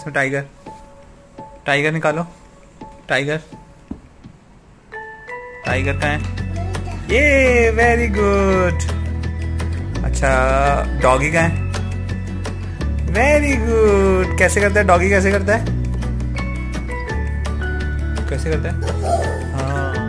इसमें tiger, tiger निकालो। Tiger, tiger कहाँ है? ये वेरी गुड। अच्छा डॉगी कहाँ है? Very good. कैसे करता है डॉगी? कैसे करता है? कैसे करता है? हाँ